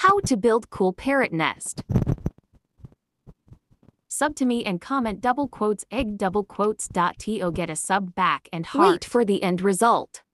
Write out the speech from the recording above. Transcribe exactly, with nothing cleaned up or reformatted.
How to build cool parrot nest. Sub to me and comment double quotes egg double quotes dot to get a sub back and heart. Wait for the end result.